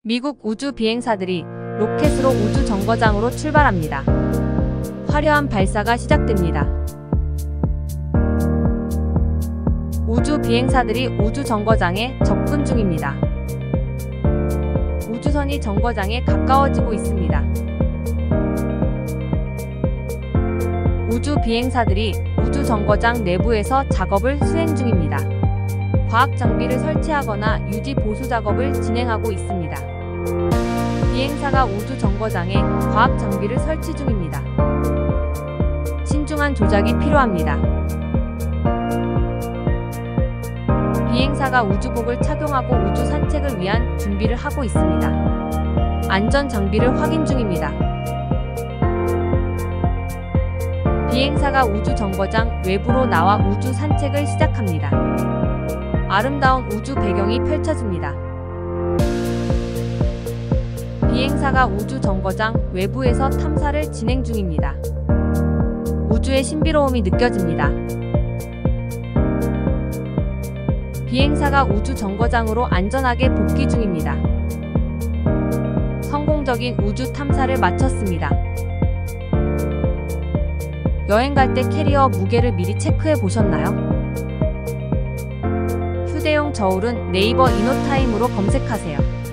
미국 우주 비행사들이 로켓으로 우주 정거장으로 출발합니다. 화려한 발사가 시작됩니다. 우주 비행사들이 우주 정거장에 접근 중입니다. 우주선이 정거장에 가까워지고 있습니다. 우주 비행사들이 우주 정거장 내부에서 작업을 수행 중입니다. 과학 장비를 설치하거나 유지 보수 작업을 진행하고 있습니다. 비행사가 우주 정거장에 과학 장비를 설치 중입니다. 신중한 조작이 필요합니다. 비행사가 우주복을 착용하고 우주 산책을 위한 준비를 하고 있습니다. 안전 장비를 확인 중입니다. 비행사가 우주 정거장 외부로 나와 우주 산책을 시작합니다. 아름다운 우주 배경이 펼쳐집니다. 비행사가 우주 정거장 외부에서 탐사를 진행 중입니다. 우주의 신비로움이 느껴집니다. 비행사가 우주 정거장으로 안전하게 복귀 중입니다. 성공적인 우주 탐사를 마쳤습니다. 여행 갈 때 캐리어 무게를 미리 체크해 보셨나요? 휴대용 저울은 네이버 이노타임으로 검색하세요.